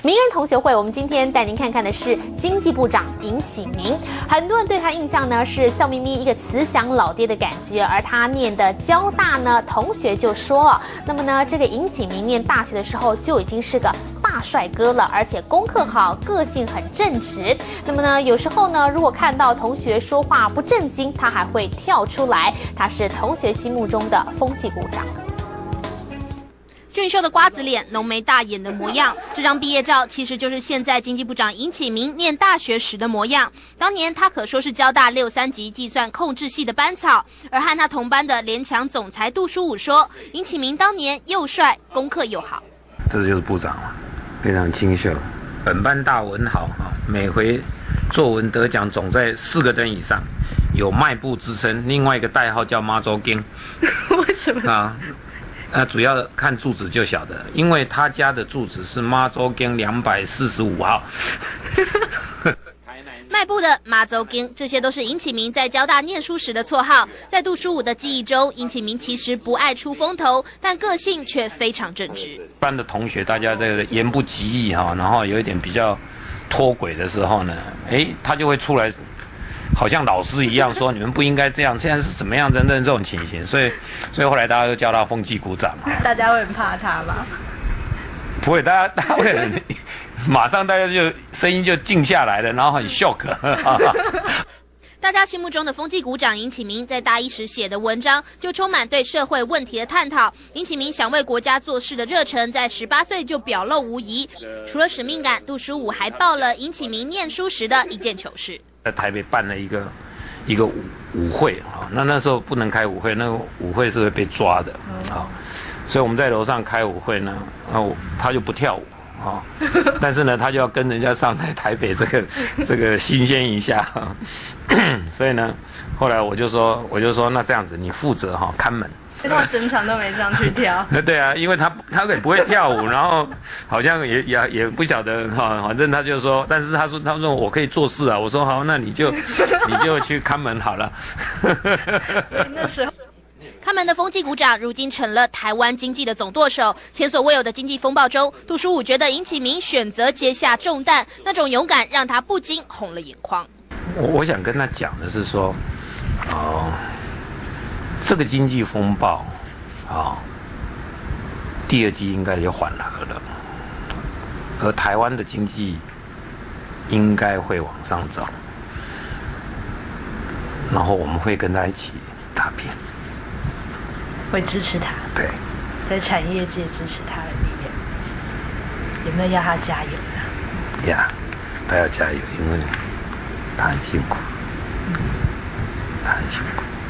名人同学会，我们今天带您看看的是经济部长尹启明。很多人对他印象呢是笑眯眯一个慈祥老爹的感觉，而他念的交大呢，同学就说，那么呢，这个尹启明念大学的时候就已经是个大帅哥了，而且功课好，个性很正直。那么呢，有时候呢，如果看到同学说话不正经，他还会跳出来。他是同学心目中的风纪股长。 俊秀的瓜子脸、浓眉大眼的模样，这张毕业照其实就是现在经济部长尹启明念大学时的模样。当年他可说是交大63级计算控制系的班草，而和他同班的联强总裁杜书武说，尹启明当年又帅，功课又好。 这就是部长了，非常清秀，本班大文豪哈，每回作文得奖总在4个灯以上，有迈步之称。另外一个代号叫妈祖经， 为什么啊？主要看住址就晓得，因为他家的住址是妈祖经245号。 迈步的妈祖经，这些都是尹启明在交大念书时的绰号。在杜书武的记忆中，尹启明其实不爱出风头，但个性却非常正直。 一般的同学，大家这个言不及义哈，然后有一点比较脱轨的时候呢，他就会出来。好像老师一样说你们不应该这样，现在是怎么样等等这种情形，所以后来大家都叫他风纪股长。 大家会很怕他吗？ 不会，大家会很马上大家就声音就静下来了，然后很 shock。 大家心目中的风纪股长尹启明在大一时写的文章就充满对社会问题的探讨。尹启明想为国家做事的热忱在18岁就表露无遗。除了使命感，杜书武还爆了尹启明念书时的一件糗事。 在台北办了一个舞会啊，那时候不能开舞会，那个舞会是会被抓的啊，所以我们在楼上开舞会呢，他就不跳舞啊，但是呢，他就要跟人家上台北这个新鲜一下，所以呢，后来我就说那这样子，你负责看门。 他整场都没上去跳。 对啊，因为他也不会跳舞，然后好像也不晓得哈，反正他就说，但是他说我可以做事啊，我说好，那你就去看门好了。 所以那时候。 看门的风纪股长如今成了台湾经济的总舵手。前所未有的经济风暴中，杜书武觉得尹启明选择接下重担，那种勇敢让他不禁红了眼眶。 我想跟他讲的是说，这个经济风暴，第2季应该就缓和了，而台湾的经济应该会往上走，然后我们会跟他一起打拼， 会支持他。 对， 在产业界支持他的力量，有没有要他加油呢？ 呀，他要加油，因为他很辛苦，他很辛苦。